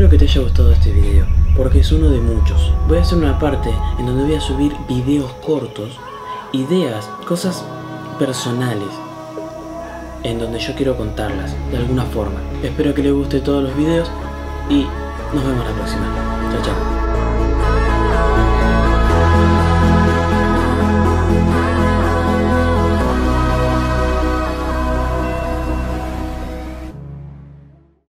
Espero que te haya gustado este video, porque es uno de muchos. Voy a hacer una parte en donde voy a subir videos cortos, ideas, cosas personales, en donde yo quiero contarlas, de alguna forma. Espero que les guste todos los videos y nos vemos la próxima. Chao, chao.